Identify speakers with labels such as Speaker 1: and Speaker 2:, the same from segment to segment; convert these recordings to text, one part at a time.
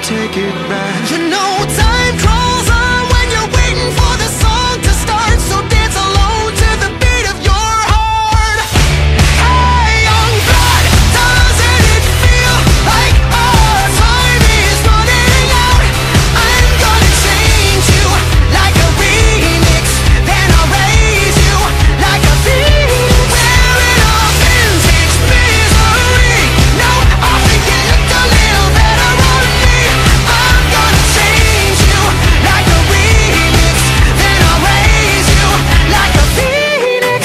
Speaker 1: take it back.
Speaker 2: You know time crawls on when you're waiting for the song to start, so dance alone to the beat of your heart. Hey young blood, doesn't it feel like our time is running out? I'm gonna change you like a remix, then I'll raise you like a phoenix. Wearing a vintage misery, now I think you looked a little better on me. I'm gonna change you like a remix, then I'll raise you like a phoenix.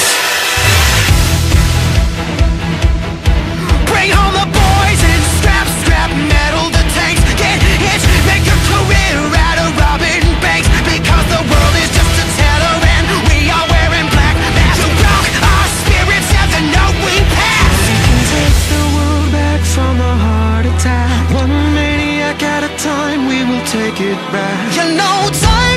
Speaker 2: Bring home the boys and scrap metal the tanks. Get hitched, make your career out of robbing banks, because the world is just a teller and we are wearing black. You broke our spirits, have the note we passed.
Speaker 1: We can take the world back from a heart attack. One maniac at a time, we will take it back.
Speaker 2: You know time